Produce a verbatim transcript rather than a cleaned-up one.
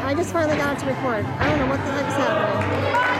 I just finally got it to record. I don't know what the heck's happening.